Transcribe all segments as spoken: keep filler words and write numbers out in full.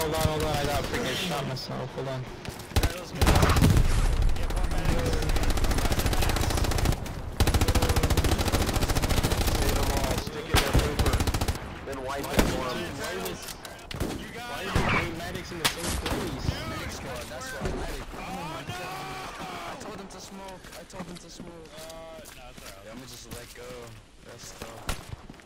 hold on, hold on. I got freaking shot myself. Hold on. Alright, let's go. Get one back. Save them all. Stick it in their paper. Then wipe it for them. You got Why it. are there eight medics in the same place? Medic squad, that's why. Medic. Oh my god. I told him to smoke. I told him to smoke. Uh, no, it's alright. Yeah, I'm gonna just let go. That's tough.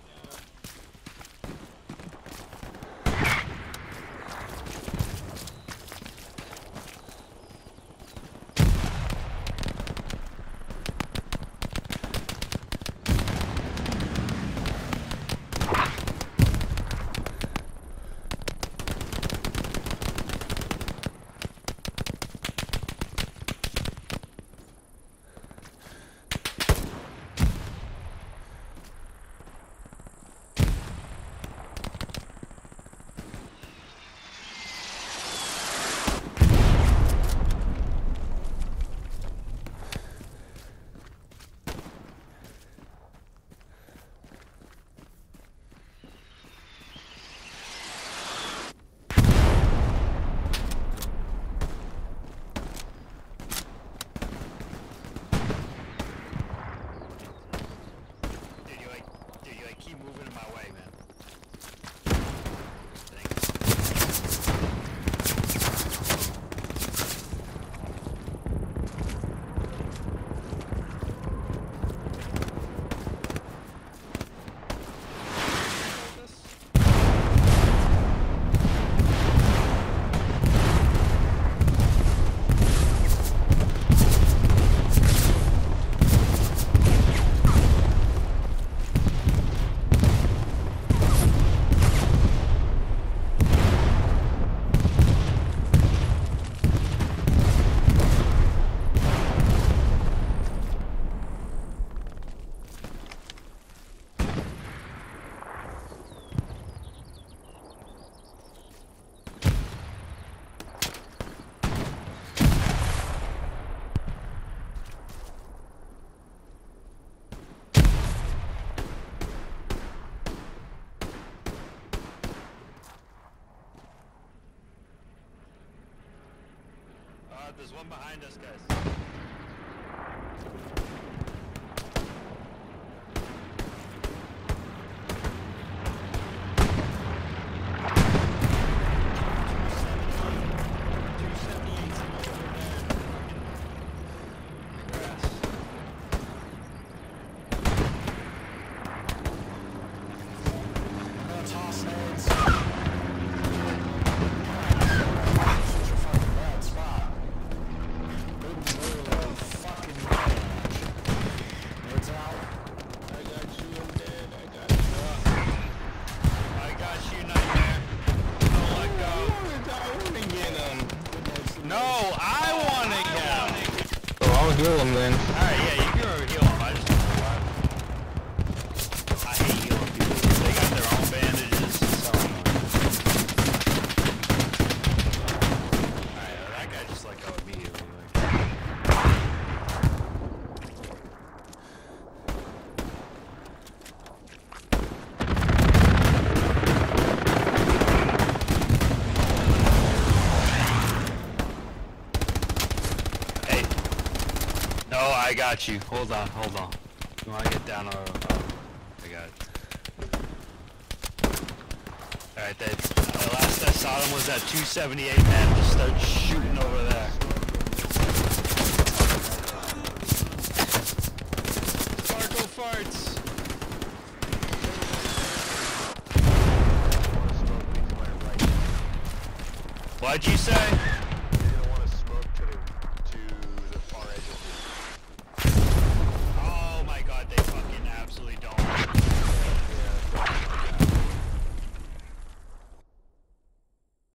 Dude, you like, dude, you like keep moving in my way, man. Uh, there's one behind us, guys. Toss heads. Shoot your fucking bad spot. Good move. Fucking heads out. I got you. I'm dead. I got you. I got you, Nightmare. Don't let go. I want to get him. No, I want to get. Oh, I'll heal him then. Alright, yeah, you can go heal him. I just don't know why. I hate healing people. They got their own bandages. So annoying. Alright, that guy just let go immediately. Like. Hey. No, I got you. Hold on, hold on. You wanna get down or oh, I got it. Alright, that's the last I saw him was at two seventy-eight, man. Just start shooting over there. Sparkle farts. What'd you say?